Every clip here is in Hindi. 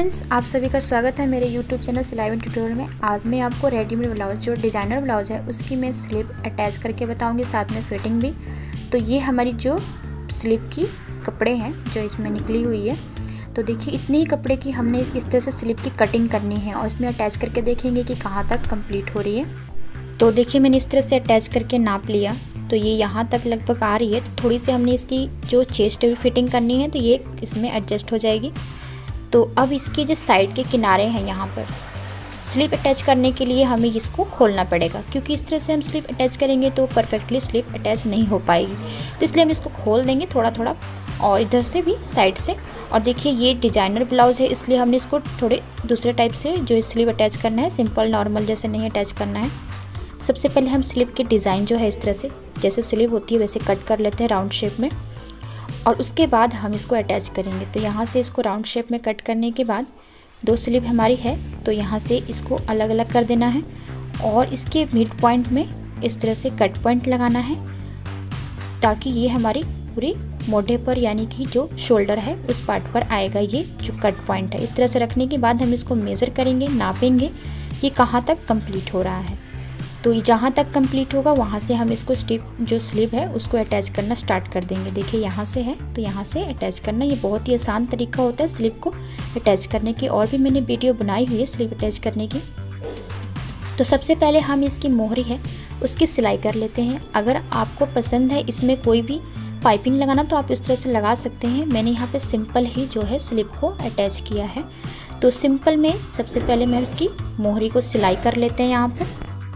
फ्रेंड्स, आप सभी का स्वागत है मेरे YouTube चैनल सिलाई ट्यूटोरियल में। आज मैं आपको रेडीमेड ब्लाउज जो डिज़ाइनर ब्लाउज है उसकी मैं स्लीव अटैच करके बताऊंगी, साथ में फिटिंग भी। तो ये हमारी जो स्लीव की कपड़े हैं जो इसमें निकली हुई है, तो देखिए इतने ही कपड़े की हमने इस तरह से स्लीव की कटिंग करनी है और इसमें अटैच करके देखेंगे कि कहाँ तक कंप्लीट हो रही है। तो देखिए मैंने इस तरह से अटैच करके नाप लिया, तो ये यहाँ तक लगभग आ रही है। तो थोड़ी सी हमने इसकी जो चेस्ट फिटिंग करनी है तो ये इसमें एडजस्ट हो जाएगी। तो अब इसके जो साइड के किनारे हैं यहाँ पर स्लीव अटैच करने के लिए हमें इसको खोलना पड़ेगा, क्योंकि इस तरह से हम स्लीव अटैच करेंगे तो परफेक्टली स्लीव अटैच नहीं हो पाएगी। तो इसलिए हम इसको खोल देंगे थोड़ा थोड़ा, और इधर से भी साइड से। और देखिए ये डिज़ाइनर ब्लाउज़ है, इसलिए हमने इसको थोड़े दूसरे टाइप से जो स्लीव अटैच करना है, सिंपल नॉर्मल जैसे नहीं अटैच करना है। सबसे पहले हम स्लीव की डिज़ाइन जो है इस तरह से जैसे स्लीव होती है वैसे कट कर लेते हैं राउंड शेप में, और उसके बाद हम इसको अटैच करेंगे। तो यहाँ से इसको राउंड शेप में कट करने के बाद दो स्लीव हमारी है, तो यहाँ से इसको अलग अलग कर देना है और इसके मिड पॉइंट में इस तरह से कट पॉइंट लगाना है, ताकि ये हमारी पूरी मोढे पर यानी कि जो शोल्डर है उस पार्ट पर आएगा ये जो कट पॉइंट है। इस तरह से रखने के बाद हम इसको मेज़र करेंगे, नापेंगे कि कहाँ तक कंप्लीट हो रहा है। तो जहाँ तक कंप्लीट होगा वहाँ से हम इसको जो स्लीव है उसको अटैच करना स्टार्ट कर देंगे। देखिए यहाँ से है तो यहाँ से अटैच करना, ये बहुत ही आसान तरीका होता है स्लीव को अटैच करने की। और भी मैंने वीडियो बनाई हुई है स्लीव अटैच करने की। तो सबसे पहले हम इसकी मोहरी है उसकी सिलाई कर लेते हैं। अगर आपको पसंद है इसमें कोई भी पाइपिंग लगाना तो आप इस तरह से लगा सकते हैं। मैंने यहाँ पर सिंपल ही जो है स्लीव को अटैच किया है। तो सिंपल में सबसे पहले मैं उसकी मोहरी को सिलाई कर लेते हैं यहाँ पर।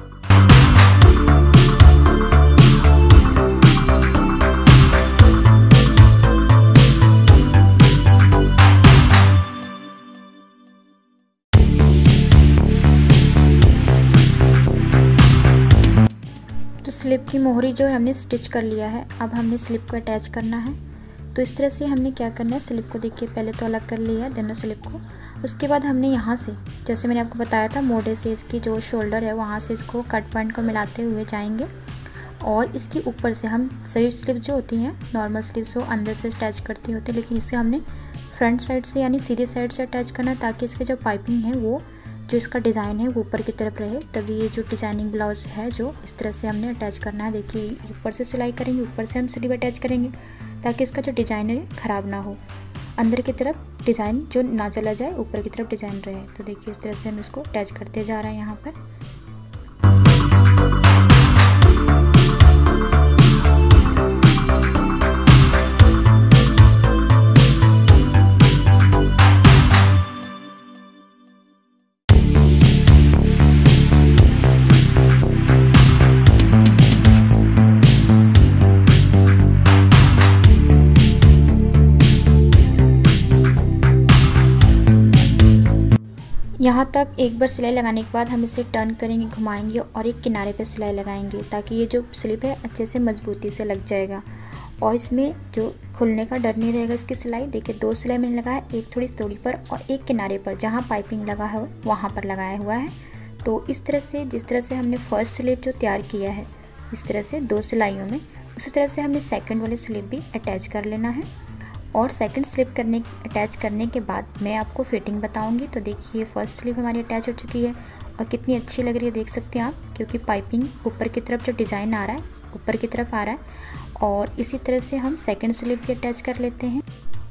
तो स्लीव की मोहरी जो है हमने स्टिच कर लिया है। अब हमने स्लीव को अटैच करना है। तो इस तरह से हमने क्या करना है, स्लीव को देखिए पहले तो अलग कर लिया है दोनों स्लीव को। उसके बाद हमने यहाँ से जैसे मैंने आपको बताया था मोढे से इसकी जो शोल्डर है वहाँ से इसको कट पॉइंट को मिलाते हुए जाएंगे, और इसके ऊपर से हम सभी स्लीव जो होती हैं नॉर्मल स्लीव वो अंदर से अटैच करती होती है, लेकिन इससे हमने फ्रंट साइड से यानी सीधे साइड से अटैच करना, ताकि इसके जो पाइपिंग है वो जो इसका डिज़ाइन है वो ऊपर की तरफ रहे। तभी ये जो डिज़ाइनिंग ब्लाउज है जो इस तरह से हमने अटैच करना है। देखिए ऊपर से सिलाई करेंगे, ऊपर से हम स्लीव अटैच करेंगे ताकि इसका जो डिज़ाइन है ख़राब ना हो, अंदर की तरफ डिज़ाइन जो ना चला जाए, ऊपर की तरफ डिज़ाइन रहे। तो देखिए इस तरह से हम इसको अटैच करते जा रहे हैं यहाँ पर। यहाँ तक एक बार सिलाई लगाने के बाद हम इसे टर्न करेंगे, घुमाएंगे और एक किनारे पे सिलाई लगाएंगे, ताकि ये जो स्लीव है अच्छे से मजबूती से लग जाएगा और इसमें जो खुलने का डर नहीं रहेगा इसकी सिलाई। देखिए दो सिलाई मैंने लगाया, एक थोड़ी थोड़ी पर और एक किनारे पर जहाँ पाइपिंग लगा है वहाँ पर लगाया हुआ है। तो इस तरह से जिस तरह से हमने फर्स्ट स्लीव जो तैयार किया है इस तरह से दो सिलाइयों में, उसी तरह से हमने सेकेंड वाली स्लीव भी अटैच कर लेना है। और सेकंड स्लीव अटैच करने के बाद मैं आपको फिटिंग बताऊंगी। तो देखिए फर्स्ट स्लीव हमारी अटैच हो चुकी है और कितनी अच्छी लग रही है देख सकते हैं आप, क्योंकि पाइपिंग ऊपर की तरफ जो डिज़ाइन आ रहा है ऊपर की तरफ आ रहा है। और इसी तरह से हम सेकंड स्लीव भी अटैच कर लेते हैं।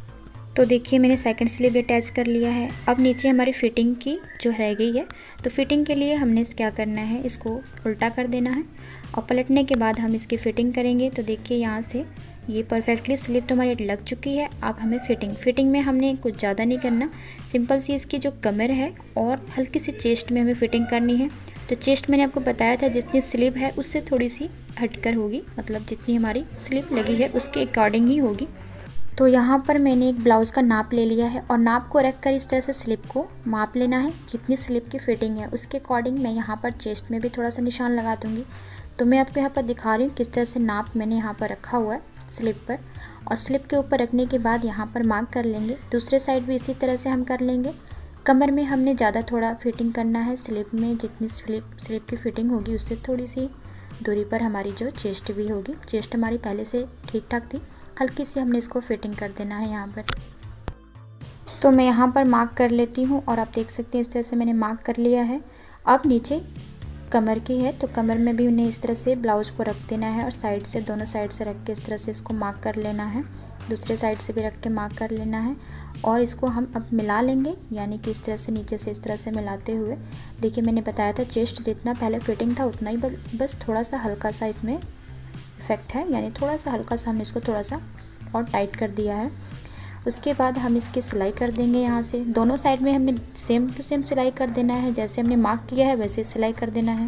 तो देखिए मैंने सेकंड स्लीव भी अटैच कर लिया है। अब नीचे हमारी फिटिंग की जो रह गई है, तो फिटिंग के लिए हमने क्या करना है, इसको उल्टा कर देना है और पलटने के बाद हम इसकी फ़िटिंग करेंगे। तो देखिए यहाँ से ये परफेक्टली स्लीव तो हमारी लग चुकी है। अब हमें फिटिंग में हमने कुछ ज़्यादा नहीं करना, सिंपल सी इसकी जो कमर है और हल्की सी चेस्ट में हमें फ़िटिंग करनी है। तो चेस्ट मैंने आपको बताया था जितनी स्लीव है उससे थोड़ी सी हटकर होगी, मतलब जितनी हमारी स्लीव लगी है उसके अकॉर्डिंग ही होगी। तो यहाँ पर मैंने एक ब्लाउज़ का नाप ले लिया है और नाप को रख कर इस तरह से स्लीव को माप लेना है कितनी स्लीव की फ़िटिंग है, उसके अकॉर्डिंग मैं यहाँ पर चेस्ट में भी थोड़ा सा निशान लगा दूँगी। तो मैं आपको यहाँ पर दिखा रही हूँ किस तरह से नाप मैंने यहाँ पर रखा हुआ है स्लीव पर, और स्लीव के ऊपर रखने के बाद यहाँ पर मार्क कर लेंगे। दूसरे साइड भी इसी तरह से हम कर लेंगे। कमर में हमने ज़्यादा थोड़ा फिटिंग करना है, स्लीव में जितनी स्लीव की फ़िटिंग होगी उससे थोड़ी सी दूरी पर हमारी जो चेस्ट भी होगी। चेस्ट हमारी पहले से ठीक ठाक थी, हल्की सी हमने इसको फिटिंग कर देना है यहाँ पर। तो मैं यहाँ पर मार्क कर लेती हूँ और आप देख सकते हैं इस तरह से मैंने मार्क कर लिया है। अब नीचे कमर की है तो कमर में भी उन्हें इस तरह से ब्लाउज़ को रख देना है और साइड से दोनों साइड से रख के इस तरह से इसको मार्क कर लेना है। दूसरे साइड से भी रख के मार्क कर लेना है और इसको हम अब मिला लेंगे, यानी कि इस तरह से नीचे से इस तरह से मिलाते हुए। देखिए मैंने बताया था चेस्ट जितना पहले फिटिंग था उतना ही बस थोड़ा सा हल्का सा इसमें इफेक्ट है, यानी थोड़ा सा हल्का सा हमने इसको थोड़ा सा और टाइट कर दिया है। उसके बाद हम इसकी सिलाई कर देंगे। यहाँ से दोनों साइड में हमने सेम टू सेम सिलाई कर देना है, जैसे हमने मार्क किया है वैसे सिलाई कर देना है।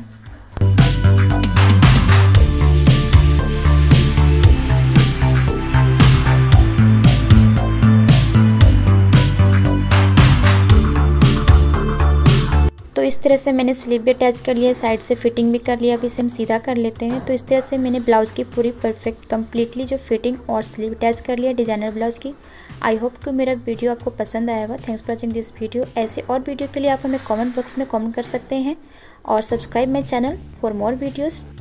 तो इस तरह से मैंने स्लीव भी अटैच कर लिया, साइड से फिटिंग भी कर लिया। अब इसे हम सीधा कर लेते हैं। तो इस तरह से मैंने ब्लाउज़ की पूरी परफेक्ट कंप्लीटली जो फिटिंग और स्लीव अटैच कर लिया डिज़ाइनर ब्लाउज़ की। आई होप कि मेरा वीडियो आपको पसंद आया होगा। Thanks for watching this video. ऐसे और वीडियो के लिए आप हमें कमेंट बॉक्स में कमेंट कर सकते हैं और subscribe my channel for more videos.